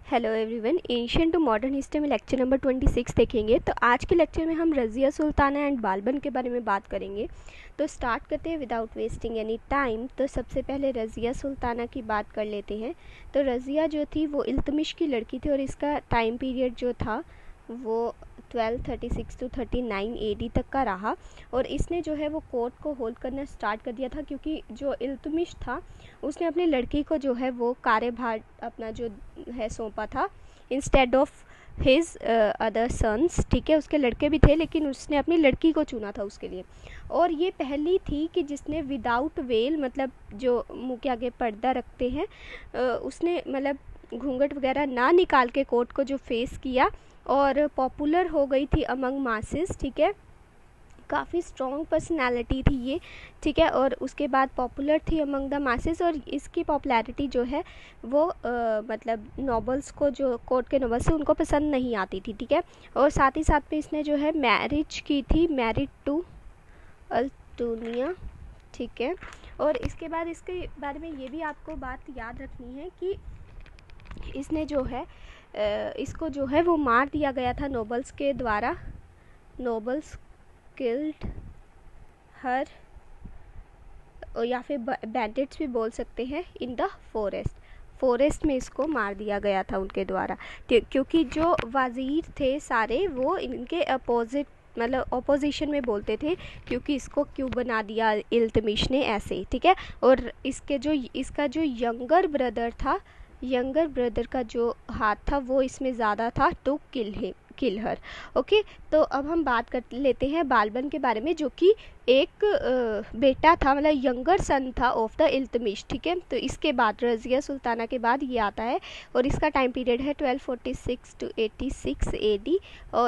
Hello everyone, Asian to modern history में lecture number 26 देखेंगे। तो आज के लेक्चर में हम रज़िया सुल्ताना एंड बालबन के बारे में बात करेंगे। तो स्टार्ट करते हैं विदाउट वेस्टिंग एनी टाइम। तो सबसे पहले रज़िया सुल्ताना की बात कर लेते हैं। तो रज़िया जो थी वो इल्तुतमिश की लड़की थी और इसका टाइम पीरियड जो था वो 1236 टू 39 AD तक का रहा। और इसने जो है वो कोर्ट को होल्ड करना स्टार्ट कर दिया था, क्योंकि जो इल्तुतमिश था उसने अपनी लड़की को जो है वो कार्यभार अपना जो है सौंपा था instead of his other sons. ठीक है, उसके लड़के भी थे लेकिन उसने अपनी लड़की को चुना था उसके लिए। और ये पहली थी कि जिसने विदाउट वेल, मतलब जो मुंह के आगे पर्दा रखते हैं, उसने मतलब घूंघट वगैरह ना निकाल के कोर्ट को जो फेस किया और पॉपुलर हो गई थी अमंग मासेस। ठीक है, काफ़ी स्ट्रॉन्ग पर्सनालिटी थी ये। ठीक है, और उसके बाद पॉपुलर थी अमंग द मासेस। और इसकी पॉपुलैरिटी जो है वो मतलब नॉवेल्स को, जो कोर्ट के नॉवेल्स से उनको पसंद नहीं आती थी। ठीक है, और साथ ही साथ में इसने जो है मैरिज की थी, मैरिड टू अल्तुनिया। ठीक है, और इसके बाद इसके बारे में ये भी आपको बात याद रखनी है कि इसने जो है इसको जो है वो मार दिया गया था नोबल्स के द्वारा। नोबल्स किल्ड हर, या फिर बैंडिट्स भी बोल सकते हैं, इन द फॉरेस्ट में इसको मार दिया गया था उनके द्वारा। क्योंकि जो वज़ीर थे सारे वो इनके अपोजिट, मतलब अपोजिशन में बोलते थे, क्योंकि इसको क्यों बना दिया इल्तुतमिश ने ऐसे। ठीक है, और इसका जो यंगर ब्रदर था, यंगर ब्रदर का जो हाथ था वो इसमें ज़्यादा था टू किल हर। ओके, तो अब हम बात कर लेते हैं बालबन के बारे में, जो कि एक बेटा था, मतलब यंगर सन था ऑफ द इल्तुतमिश। ठीक है, तो इसके बाद रज़िया सुल्ताना के बाद ये आता है और इसका टाइम पीरियड है 1246 टू 86 AD।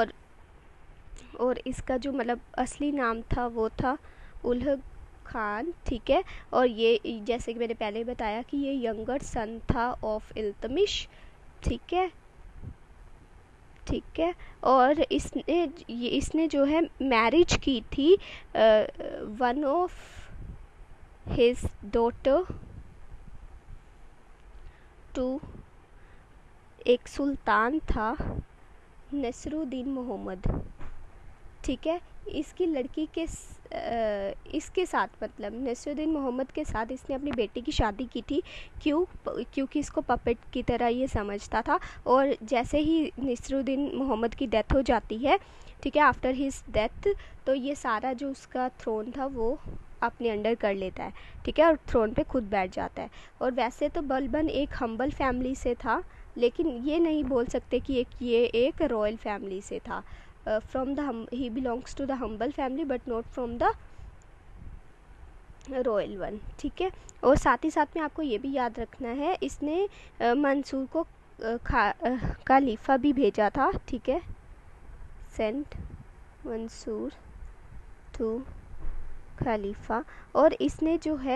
और इसका जो मतलब असली नाम था वो था उल्ग खान। ठीक है, और ये जैसे कि मैंने पहले बताया कि ये यंगर सन था ऑफ इल्तुतमिश। ठीक है, ठीक है, और इसने जो है मैरिज की थी one of his daughter to एक सुल्तान था नसरुद्दीन मोहम्मद। ठीक है, इसकी लड़की के इसके साथ, मतलब नसरुद्दीन मोहम्मद के साथ इसने अपनी बेटी की शादी की थी। क्योंकि इसको पपेट की तरह ये समझता था। और जैसे ही नसरुद्दीन मोहम्मद की डेथ हो जाती है, ठीक है, आफ्टर हिज डेथ, तो ये सारा जो उसका थ्रोन था वो अपने अंडर कर लेता है। ठीक है, और थ्रोन पे खुद बैठ जाता है। और वैसे तो बलबन एक हम्बल फैमिली से था, लेकिन ये नहीं बोल सकते कि ये एक रॉयल फैमिली से था। he belongs to the humble family but not from the royal one. ठीक है, और साथ ही साथ में आपको ये भी याद रखना है, इसने मंसूर को खलीफा भी भेजा था। ठीक है, सेंट मंसूर टू खलीफा। और इसने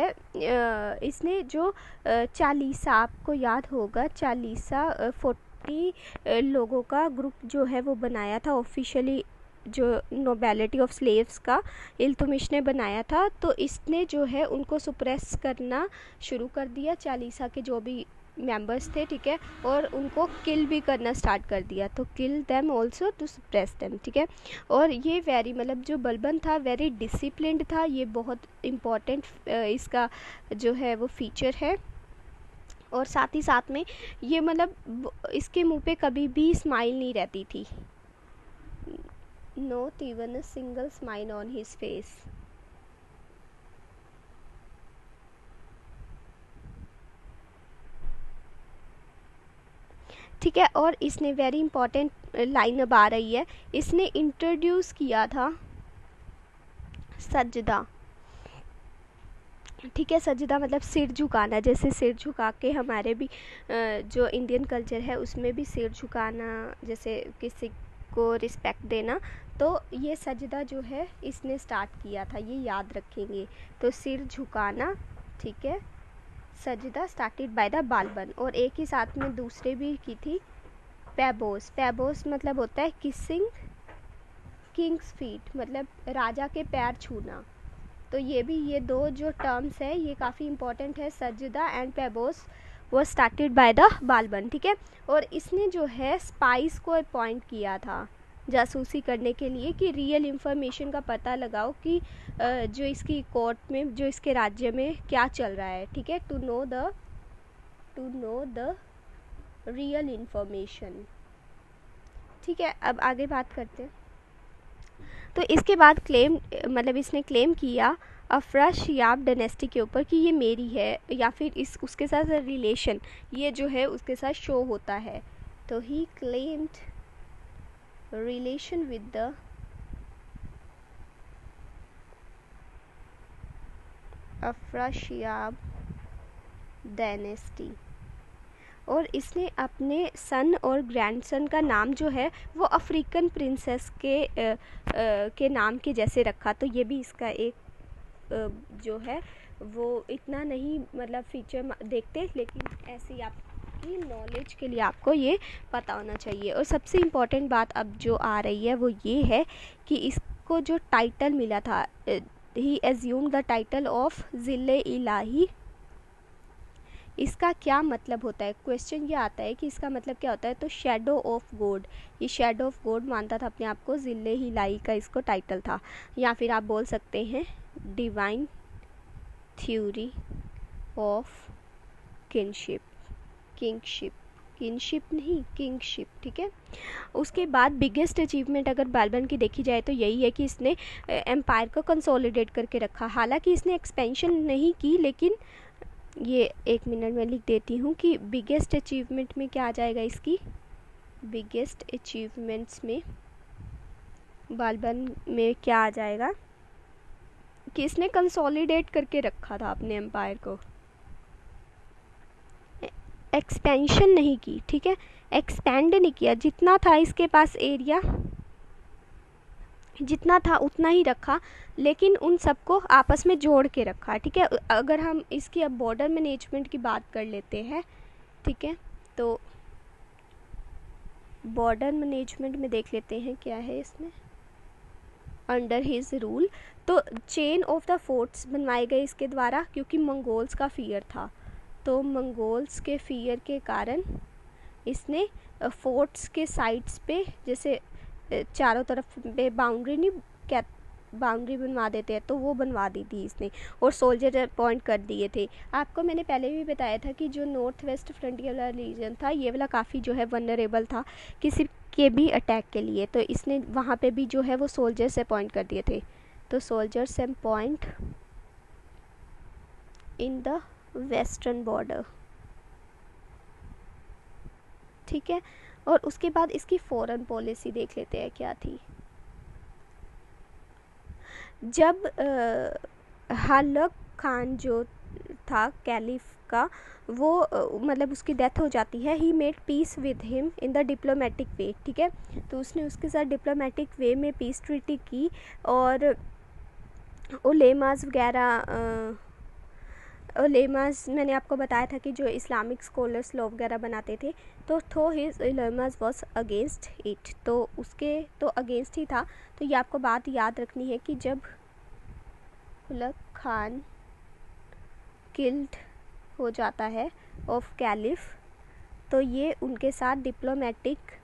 जो चालीसा, आपको याद होगा, चालीसा 40 लोगों का ग्रुप जो है वो बनाया था ऑफिशियली, जो नोबेलिटी ऑफ स्लेव्स का इल्तुतमिश ने बनाया था। तो इसने जो है उनको सुप्रेस करना शुरू कर दिया, चालीसा के जो भी मेंबर्स थे। ठीक है, और उनको किल भी करना स्टार्ट कर दिया। तो kill them also to suppress them. ठीक है, और ये वेरी, मतलब जो बलबन था वेरी डिसिप्लिन्ड था। ये बहुत इम्पॉर्टेंट इसका जो है वो फीचर है। और साथ ही साथ में ये, मतलब इसके मुंह पे कभी भी स्माइल नहीं रहती थी, not even a single smile on his face. ठीक है, और इसने वेरी इंपॉर्टेंट लाइन अब आ रही है, इसने इंट्रोड्यूस किया था सजदा। ठीक है, सजदा मतलब सिर झुकाना, जैसे सिर झुका के हमारे भी जो इंडियन कल्चर है उसमें भी सिर झुकाना, जैसे किसी को रिस्पेक्ट देना। तो ये सजदा जो है इसने स्टार्ट किया था, ये याद रखेंगे। तो सिर झुकाना, ठीक है, सजदा स्टार्टेड बाय द बालबन। और एक ही साथ में दूसरे भी की थी, पैबोस। पैबोस मतलब होता है किसिंग किंग्स फीट, मतलब राजा के पैर छूना। तो ये दो जो टर्म्स है ये काफ़ी इंपॉर्टेंट है, सजदा एंड पैबोस। वो स्टार्टेड बाय द बालबन, ठीक है। और इसने जो है स्पाइस को अपॉइंट किया था जासूसी करने के लिए कि रियल इंफॉर्मेशन का पता लगाओ कि जो इसकी कोर्ट में, जो इसके राज्य में क्या चल रहा है, ठीक है। To know the real information, ठीक है। अब आगे बात करते हैं। तो इसके बाद क्लेम, मतलब इसने क्लेम किया अफ्राशियाब डायनेस्टी के ऊपर कि ये मेरी है, या फिर इस उसके साथ रिलेशन ये जो है उसके साथ शो होता है। तो he claimed relation with the Afrasiab dynasty, और इसने अपने सन और ग्रैंडसन का नाम जो है वो अफ्रीकन प्रिंसेस के नाम के जैसे रखा। तो ये भी इसका एक जो है वो इतना नहीं मतलब फीचर देखते, लेकिन ऐसी आपकी नॉलेज के लिए आपको ये पता होना चाहिए। और सबसे इम्पॉर्टेंट बात अब जो आ रही है वो ये है कि इसको जो टाइटल मिला था, he assume the title of ज़िले इलाही, इसका क्या मतलब होता है। क्वेश्चन ये आता है कि इसका मतलब क्या होता है। तो शैडो ऑफ गॉड, ये शैडो ऑफ गॉड मानता था अपने आप को, ज़िले हिलाई का इसको टाइटल था। या फिर आप बोल सकते हैं divine theory of kingship, kingship नहीं, किंगशिप, ठीक है। उसके बाद बिगेस्ट अचीवमेंट अगर बालबन की देखी जाए तो यही है कि इसने एम्पायर को कंसोलिडेट करके रखा। हालांकि इसने एक्सपेंशन नहीं की, लेकिन ये 1 मिनट में लिख देती हूँ कि बिगेस्ट अचीवमेंट में क्या आ जाएगा इसकी। बिगेस्ट अचीवमेंट्स में बालबन में क्या आ जाएगा कि इसने कंसोलिडेट करके रखा था अपने एम्पायर को, एक्सपेंशन नहीं की, ठीक है। एक्सपेंड नहीं किया, जितना था इसके पास एरिया जितना था उतना ही रखा, लेकिन उन सबको आपस में जोड़ के रखा, ठीक है। अगर हम इसकी अब बॉर्डर मैनेजमेंट की बात कर लेते हैं, ठीक है, तो बॉर्डर मैनेजमेंट में देख लेते हैं क्या है इसमें। अंडर हिज रूल तो चेन ऑफ द फोर्ट्स बनवाए गए इसके द्वारा, क्योंकि मंगोल्स का फियर था। तो मंगोल्स के फियर के कारण इसने फोर्ट्स के साइड्स पे, जैसे चारों तरफ पे बाउंड्री नहीं, क्या बाउंड्री बनवा देते हैं, तो वो बनवा दी थी इसने। और सोल्जर अपॉइंट कर दिए थे। आपको मैंने पहले भी बताया था कि जो नॉर्थ वेस्ट फ्रंटियर वाला रीजन था, ये वाला काफ़ी जो है वनरेबल था किसी के भी अटैक के लिए। तो इसने वहाँ पे भी जो है वो सोल्जर्स अपॉइंट कर दिए थे। तो soldiers appoint in the western border, ठीक है। और उसके बाद इसकी फॉरेन पॉलिसी देख लेते हैं क्या थी। जब हालक खान जो था कैलिफ का, वो मतलब उसकी डेथ हो जाती है, he made peace with him in the diplomatic way, ठीक है। तो उसने उसके साथ डिप्लोमेटिक वे में पीस ट्रीटी की, और उलेमास वगैरह, उलेमास मैंने आपको बताया था कि जो इस्लामिक स्कॉलर्स लॉ वगैरह बनाते थे, तो हिज उलेमास वाज अगेंस्ट इट, तो उसके तो अगेंस्ट ही था। तो ये आपको बात याद रखनी है कि जब हुलक खान किल्ड हो जाता है ऑफ कैलिफ, तो ये उनके साथ डिप्लोमेटिक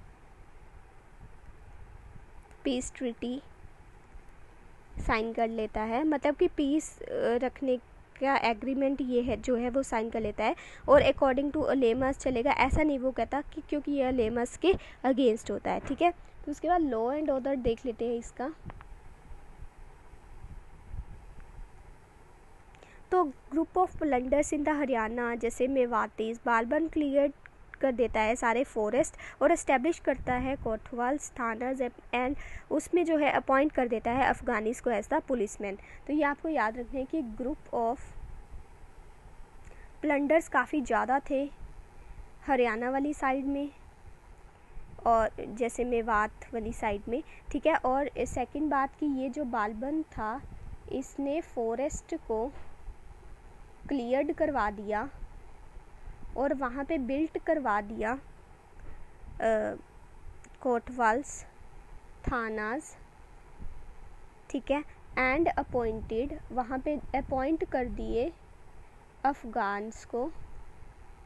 पीस ट्रीटी साइन कर लेता है। मतलब कि पीस रखने का एग्रीमेंट ये है जो है वो साइन कर लेता है। और अकॉर्डिंग टू उलेमास चलेगा, ऐसा नहीं वो कहता कि क्योंकि ये उलेमास के अगेंस्ट होता है, ठीक है। तो उसके बाद लॉ एंड ऑर्डर देख लेते हैं इसका। तो group of plunders in the Haryana, जैसे मेवातीस, बालबन क्लियर कर देता है सारे फॉरेस्ट और एस्टेब्लिश करता है कोतवाल्स थानाज, एंड उसमें जो है अपॉइंट कर देता है अफगानीस को एज द पुलिसमैन। तो ये आपको याद रखना है कि ग्रुप ऑफ प्लंडर्स काफ़ी ज़्यादा थे हरियाणा वाली साइड में, और जैसे मेवात वाली साइड में, ठीक है। और सेकंड बात कि ये जो बालबन था, इसने फॉरेस्ट को क्लियर्ड करवा दिया और वहाँ पे बिल्ट करवा दिया कोतवाल्स थानाज, ठीक है। एंड अपॉइंटेड, वहाँ पे अपॉइंट कर दिए अफगान्स को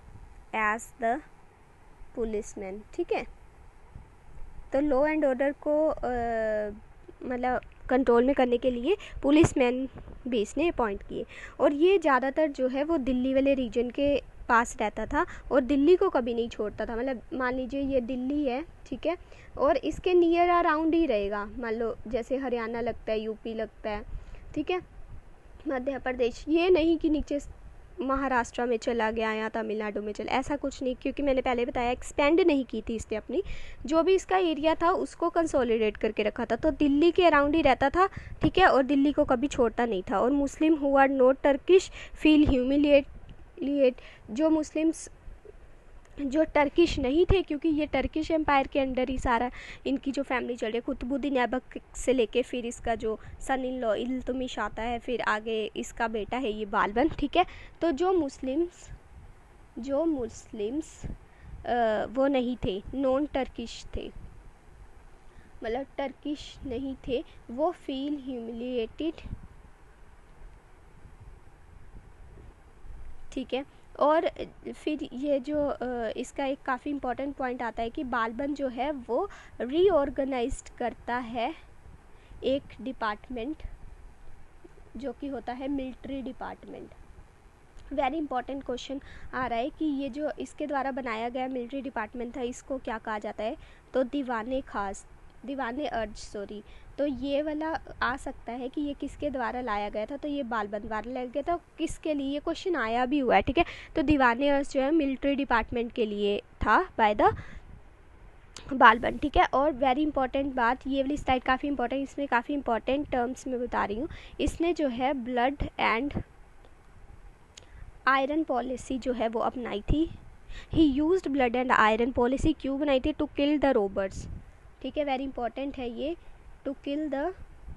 एज द पुलिसमैन। ठीक है, तो लॉ एंड ऑर्डर को मतलब कंट्रोल में करने के लिए पुलिसमैन भी इसने अपॉइंट किए। और ये ज़्यादातर जो है वो दिल्ली वाले रीजन के पास रहता था और दिल्ली को कभी नहीं छोड़ता था। मतलब मान लीजिए ये दिल्ली है, ठीक है, और इसके नियर अराउंड ही रहेगा। मान लो जैसे हरियाणा लगता है, यूपी लगता है, ठीक है, मध्य प्रदेश, ये नहीं कि नीचे महाराष्ट्र में चला गया या तमिलनाडु में चला, ऐसा कुछ नहीं, क्योंकि मैंने पहले बताया एक्सपेंड नहीं की थी इसने अपनी, जो भी इसका एरिया था उसको कंसोलिडेट करके रखा था। तो दिल्ली के अराउंड ही रहता था, ठीक है, और दिल्ली को कभी छोड़ता नहीं था। और Muslim who are not Turkish feel humiliate, जो मुस्लिम्स जो टर्किश नहीं थे, क्योंकि ये टर्किश एम्पायर के अंडर ही सारा इनकी जो फैमिली चल रही है, कुतुबुद्दीन ऐबक से लेके फिर इसका जो सन इन लॉ इल्तुतमिश आता है, फिर आगे इसका बेटा है ये बालबन। ठीक है, तो जो मुस्लिम्स वो नहीं थे, नॉन टर्किश थे, मतलब टर्किश नहीं थे, वो फील ह्यूमिलिएटेड। ठीक है, और फिर ये जो इसका एक काफ़ी इम्पॉर्टेंट पॉइंट आता है कि बालबन जो है वो रीऑर्गेनाइज्ड करता है एक डिपार्टमेंट जो कि होता है military department. Very important question आ रहा है कि ये जो इसके द्वारा बनाया गया मिलिट्री डिपार्टमेंट था, इसको क्या कहा जाता है? तो दीवाने अर्ज सॉरी, तो ये वाला आ सकता है कि ये किसके द्वारा लाया गया था? तो ये बालबन द्वारा लाया गया था। किसके लिए? ये क्वेश्चन आया भी हुआ है, ठीक है। तो दीवाने अर्ज जो है मिलिट्री डिपार्टमेंट के लिए था बाय द बालबन, ठीक है। और वेरी इंपॉर्टेंट बात, ये वाली स्लाइड काफ़ी इंपॉर्टेंट, इसमें काफ़ी इंपॉर्टेंट टर्म्स में बता रही हूँ। इसने जो है ब्लड एंड आयरन पॉलिसी जो है वो अपनाई थी। He used blood and iron policy, क्यों बनाई थी? टू किल द रोबर्स, ठीक है, वेरी इंपॉर्टेंट है ये, टू किल द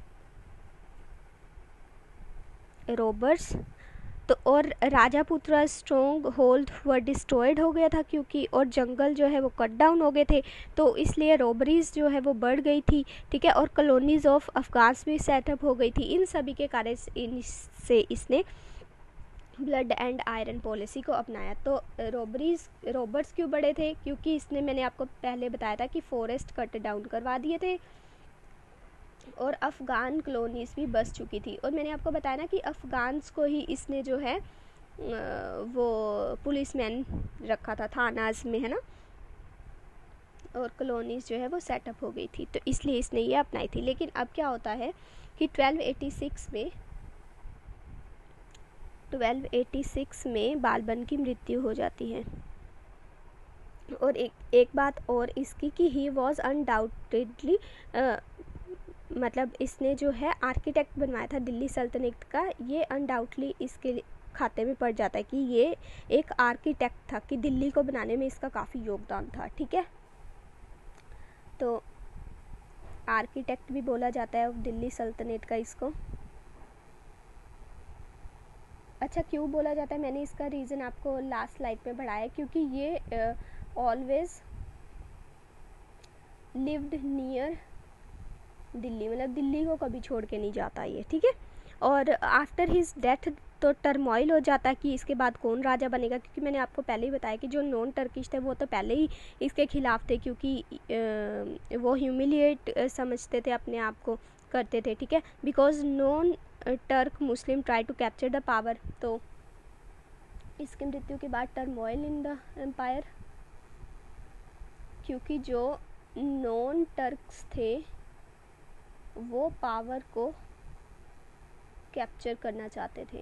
रोबर्स। तो और Rajaputra strong hold were destroyed हो गया था क्योंकि, और जंगल जो है वो कट डाउन हो गए थे, तो इसलिए रॉबरीज जो है वो बढ़ गई थी, ठीक है। और कॉलोनीज ऑफ अफगान्स भी सेटअप हो गई थी। इन सभी के कारण से इसने ब्लड एंड आयरन पॉलिसी को अपनाया। तो रॉबर्स क्यों बढ़े थे? क्योंकि इसने, मैंने आपको पहले बताया था कि फॉरेस्ट कट डाउन करवा दिए थे और अफ़गान कॉलोनीज़ भी बस चुकी थी। और मैंने आपको बताया ना कि अफ़गान्स को ही इसने जो है वो पुलिसमैन रखा था थानाज में, है ना, और कॉलोनीज़ जो है वो सेटअप हो गई थी, तो इसलिए इसने ये अपनाई थी। लेकिन अब क्या होता है कि 1286 में बालबन की मृत्यु हो जाती है। और एक बात और इसकी कि ही वॉज अनडाउटेडली, मतलब इसने जो है आर्किटेक्ट बनवाया था दिल्ली सल्तनत का, ये अनडाउटली इसके खाते में पड़ जाता है कि ये एक आर्किटेक्ट था, कि दिल्ली को बनाने में इसका काफ़ी योगदान था, ठीक है। तो आर्किटेक्ट भी बोला जाता है दिल्ली सल्तनत का इसको। अच्छा, क्यों बोला जाता है? मैंने इसका रीज़न आपको लास्ट स्लाइड में बढ़ाया, क्योंकि ये ऑलवेज लिव्ड नियर दिल्ली, मतलब दिल्ली को कभी छोड़ के नहीं जाता ये, ठीक है। और आफ्टर हिज डेथ तो टर्मोइल हो जाता है कि इसके बाद कौन राजा बनेगा, क्योंकि मैंने आपको पहले ही बताया कि जो नॉन टर्किश थे वो तो पहले ही इसके खिलाफ थे, क्योंकि वो ह्यूमिलिएट समझते थे अपने आप को, करते थे, ठीक है। Because non Turk Muslim try to capture the power. तो इसकी मृत्यु के बाद टर्मोइल इन द एम्पायर, क्योंकि जो नॉन टर्क्स थे वो पावर को कैप्चर करना चाहते थे,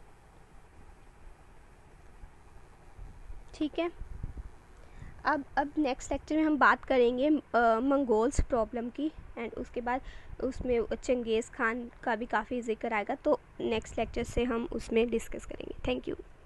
ठीक है। अब नेक्स्ट लेक्चर में हम बात करेंगे मंगोल्स प्रॉब्लम की, एंड उसके बाद उसमें चंगेज़ खान का भी काफ़ी जिक्र आएगा, तो नेक्स्ट लेक्चर से हम उसमें डिस्कस करेंगे। Thank you.